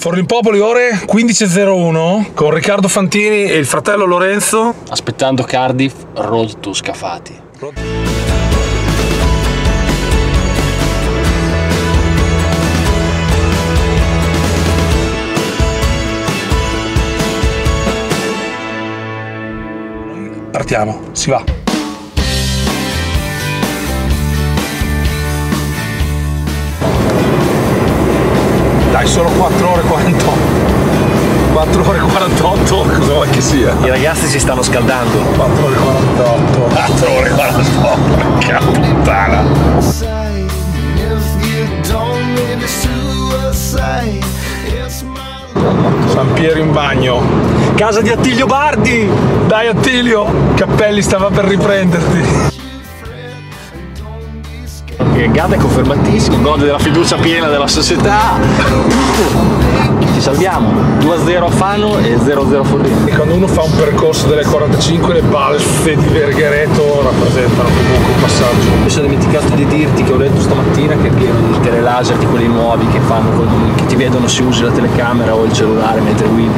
Forlimpopoli, ore 15:01 con Riccardo Fantini e il fratello Lorenzo. Aspettando Cardiff, road to Scafati. Partiamo, si va. Dai, solo 4 ore 48. 4 ore 48, cosa vuoi che sia? I ragazzi si stanno scaldando. 4 ore 48. 4 ore 48, porca puttana. San Piero in bagno. Casa di Attilio Bardi! Dai Attilio, Cappelli stava per riprenderti. Gata è confermatissimo, gode della fiducia piena della società. Ci salviamo. 2-0 a Fano e 0-0 a Forlì. E quando uno fa un percorso delle 45, le balfe di Verghereto rappresentano comunque un passaggio. Mi sono dimenticato di dirti che ho letto stamattina che è pieno di telelaser, di quelli nuovi che fanno, che ti vedono se usi la telecamera o il cellulare mentre guidi.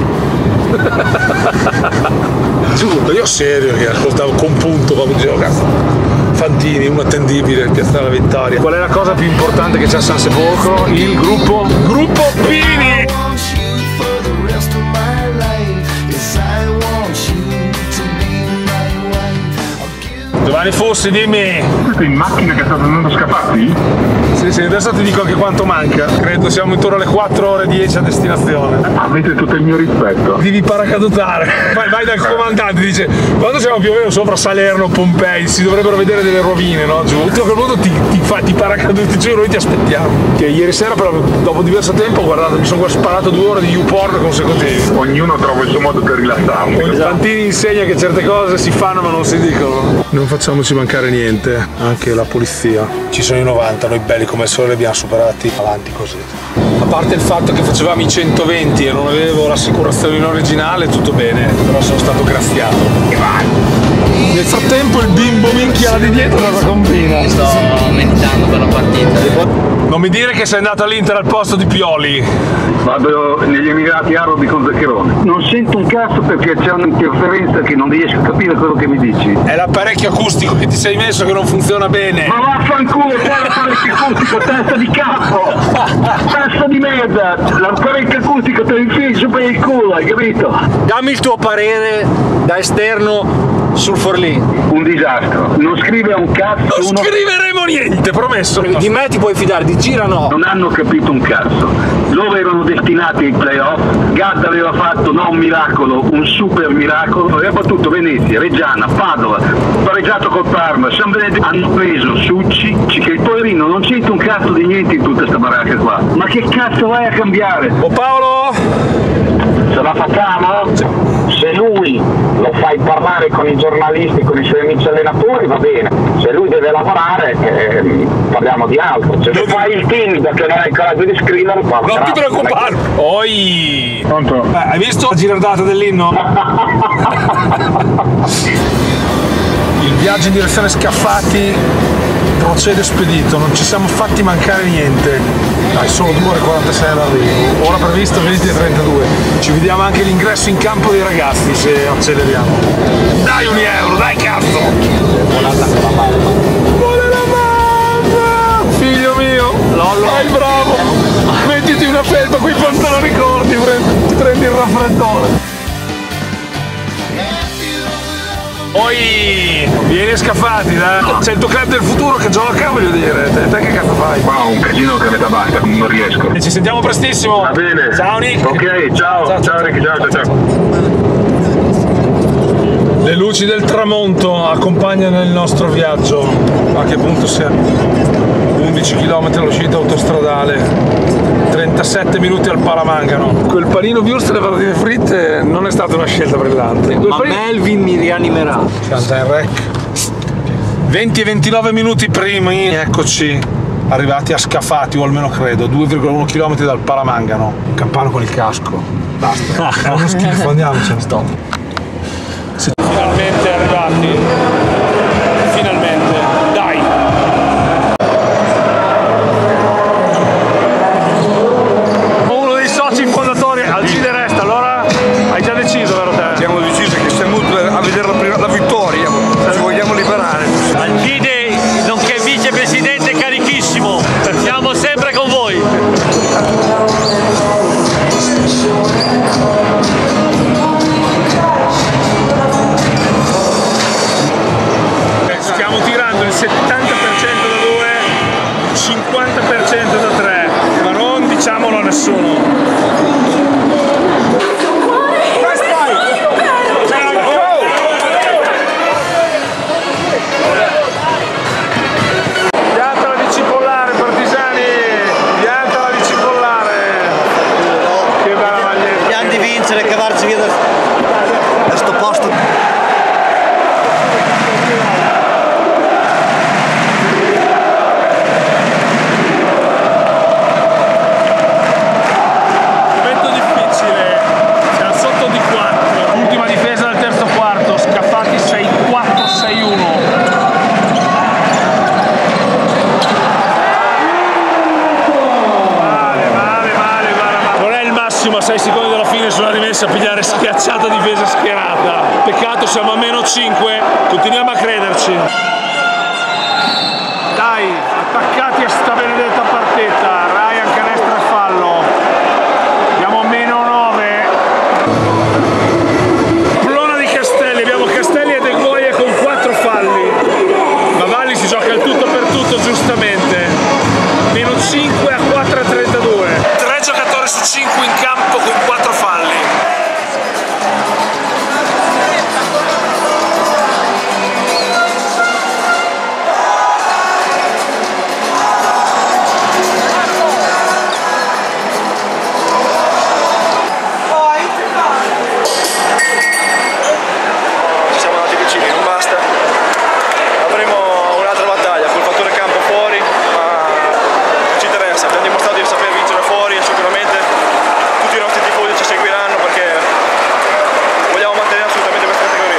Giuro, io serio che ascoltavo con punto quando dicevo cazzo. Fantini, uno attendibile, Piazzale Vittoria. Qual è la cosa più importante che c'è a San Sepolcro? Il gruppo Pini! Giovanni Fossi, dimmi! Questo è in macchina che sta andando Scafati? Sì, adesso ti dico anche quanto manca. Credo siamo intorno alle 4 ore 10 a destinazione. Avete tutto il mio rispetto. Devi paracadutare. Vai dal comandante, dice quando siamo più o meno sopra Salerno, Pompei, si dovrebbero vedere delle rovine, no? Giù. Tutto quel mondo ti paracaduti giù e noi ti aspettiamo. Che ieri sera però dopo diverso tempo guardate, mi sono sparato 2 ore di YouPorn consecutivi. Ognuno trova il suo modo per rilassarsi. Fantini insegna che certe cose si fanno ma non si dicono. Non facciamoci mancare niente, anche la polizia. Ci sono i 90, noi belli come il sole li abbiamo superati, avanti così. A parte il fatto che facevamo i 120 e non avevo l'assicurazione in originale, tutto bene, però sono stato graziato. E vai! Nel frattempo il bimbo minchia là di dietro cosa combina? Sto meditando per la partita. Non mi dire che sei andato all'Inter al posto di Pioli. Vado negli Emirati Arabi con Zaccherone. Non sento un cazzo perché c'è un'interferenza che non riesco a capire quello che mi dici. È l'apparecchio acustico che ti sei messo che non funziona bene. Ma vaffanculo, qual è l'apparecchio acustico? Testa di capo! Testa di merda! L'apparecchio acustico te lo infili su per il culo, hai capito? Dammi il tuo parere da esterno sul Forlì. Un disastro. Non scrive un cazzo. Non scriveremo niente, promesso. Di me ti puoi fidare, di Gira no. Non hanno capito un cazzo. Loro erano destinati ai playoff. Gad aveva fatto non un miracolo, un super miracolo. Aveva battuto Venezia, Reggiana, Padova, pareggiato col Parma, San Benedetto. Hanno preso Succi, che il poverino non c'entra un cazzo di niente in tutta sta baracca qua. Ma che cazzo vai a cambiare? Oh Paolo! Ce la facciamo? Se lui lo fai parlare con i giornalisti, con i suoi amici allenatori, va bene. Se lui deve lavorare, parliamo di altro. Se fai il timido che non hai il coraggio di scrivere, non ti preoccupare! Oi! Pronto? Hai visto la girardata dell'inno? Il viaggio in direzione Scafati procede spedito, non ci siamo fatti mancare niente. Dai, solo 2 ore 46 all'arrivo. Ora previsto 20:32. Ci vediamo anche l'ingresso in campo dei ragazzi se acceleriamo. Dai €1, dai cazzo! Volata con la mamma. Vuole la mamma! Figlio mio! Lollo! Dai, bravo! Mettiti una felpa con i pantaloni corti, ti prendi il raffreddore. Poi vieni a Scafati, dai. C'è il tuo club del futuro che gioca, voglio dire. Te che cazzo fai? Qua ho un casino che a metà basta, non riesco. E ci sentiamo prestissimo. Va bene. Ciao Nick. Ok, ciao Ricky, ciao. Le luci del tramonto accompagnano il nostro viaggio. A che punto siamo? 11 km all'uscita autostradale. 37 minuti al Palamangano. Quel panino Wurst e le patatine fritte non è stata una scelta brillante. Ma Melvin mi rianimerà. Canta in rec. 20 e 29 minuti primi, eccoci arrivati a Scafati, o almeno credo, 2,1 km dal Palamangano. Un campano con il casco. Basta. È uno schifo, andiamocene. Stop. Finalmente arrivati. Finalmente. Dai. Uno dei soci fondatori 70% da 2, 50% da 3, ma non diciamolo a nessuno. Cavarci via da sto posto. Momento difficile, siamo sotto di 4, ultima difesa del terzo quarto, scappati 6-4, 6-1. Ma 6 secondi dalla fine sono rimessa a pigliare schiacciata difesa schierata. Peccato, siamo a -5, continuiamo a crederci. Dai, attaccati a sta benedetta partita. Ryan canestro e fallo. Abbiamo -9. Plona di Castelli, abbiamo Castelli e De Goia con 4 falli. Ma Valli si gioca il tutto per tutto giustamente. -5 a 4-32. 3 giocatori su 5 in campo con 4 falli. Ci siamo andati vicini, non basta. Avremo un'altra battaglia col fattore campo fuori, ma non ci interessa, abbiamo dimostrato di saper vincere fuori e sicuramente tutti i nostri tifosi ci seguiranno perché vogliamo mantenere assolutamente questa categoria.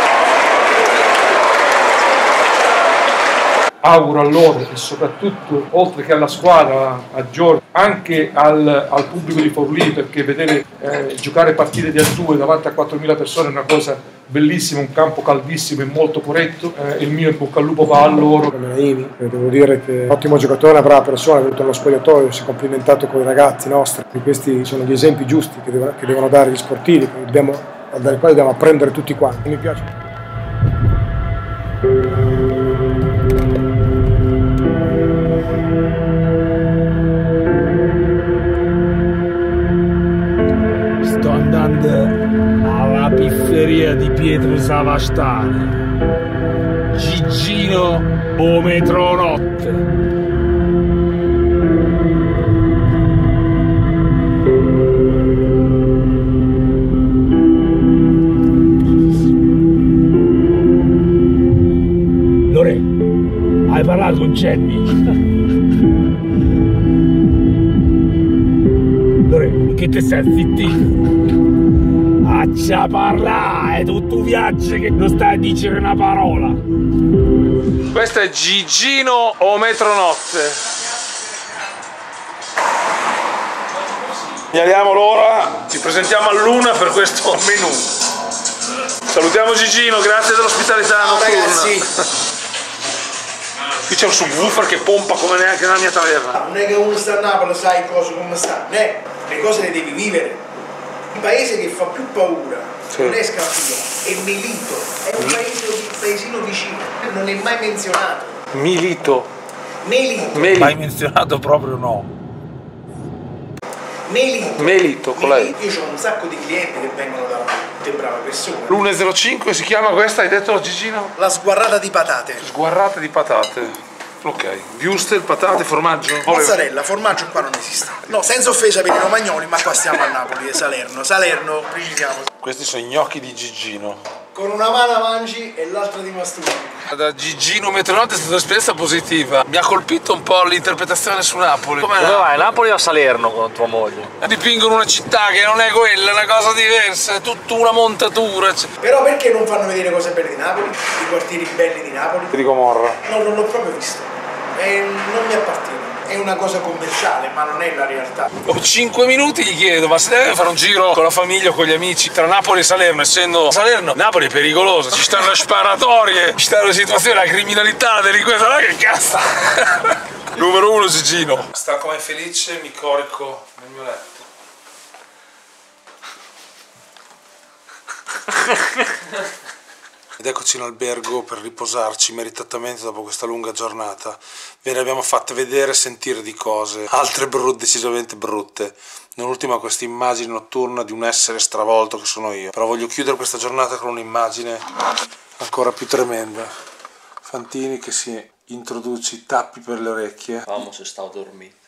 Auguro a loro e soprattutto, oltre che alla squadra, a Giorgio, anche al pubblico di Forlì, perché vedere giocare partite di A2 davanti a 4.000 persone è una cosa bellissima, un campo caldissimo e molto corretto. Il mio in bocca al lupo va a loro. Naimi, devo dire che è un ottimo giocatore, una brava persona, è venuto nello spogliatoio, si è complimentato con i ragazzi nostri. E questi sono gli esempi giusti che devono dare gli sportivi, dai quali dobbiamo apprendere tutti quanti. Mi piace. Sto andando alla pizzeria di Pietro Savastani. Gigino o metronotte. Lore, hai parlato con Jenny? Lore, che te sei zittito? Faccia parlare, è tutto un viaggio che non stai a dire una parola. Questo è Gigino o metronotte. Segnaliamo l'ora, ci presentiamo all'1 per questo menù. Salutiamo Gigino, grazie dell'ospitalità notturna. Ragazzi. Qui c'è un subwoofer che pompa come neanche nella mia taverna. Non è che uno sta a Napoli sai cose come stanno, le cose le devi vivere. Il paese che fa più paura non è Scampia, è Milito, è un paesino vicino, non è mai menzionato. Milito. Melito. Mai menzionato proprio no. Melito, con lei. Io ho un sacco di clienti che vengono da tutte brave persone. L'105 si chiama questa, hai detto Gigino? La sguarrata di patate. Sguarrate di patate. Ok, wurstel, patate, formaggio? Mozzarella, formaggio qua non esiste. No, senza offesa per i romagnoli, ma qua stiamo a Napoli e Salerno, precisiamo. Questi sono i gnocchi di Gigino. Con una mano mangi e l'altra ti masturbi. Da Gigino Metronotte è stata un'esperienza positiva. Mi ha colpito un po' l'interpretazione su Napoli. Dove vai? Napoli o a Salerno con tua moglie? Dipingono una città che non è quella, è una cosa diversa, è tutta una montatura. Però perché non fanno vedere cose belle di Napoli? I quartieri belli di Napoli? Di Gomorra. No, non l'ho proprio visto. Non mi appartiene. È una cosa commerciale, ma non è la realtà. Dopo 5 minuti gli chiedo, ma se deve fare un giro con la famiglia o con gli amici tra Napoli e Salerno, essendo Salerno, Napoli è pericoloso, ci stanno le sparatorie, ci stanno le situazioni, la criminalità, la delinquenza, ma che cazzo! Numero 1 Gigino. Sta come felice, mi corico nel mio letto. Ed eccoci in albergo per riposarci meritatamente dopo questa lunga giornata. Ve ne abbiamo fatte vedere e sentire di cose, altre decisamente brutte. Non ultima questa immagine notturna di un essere stravolto che sono io. Però voglio chiudere questa giornata con un'immagine ancora più tremenda. Fantini che si introduce i tappi per le orecchie. Vamo se sta a dormire.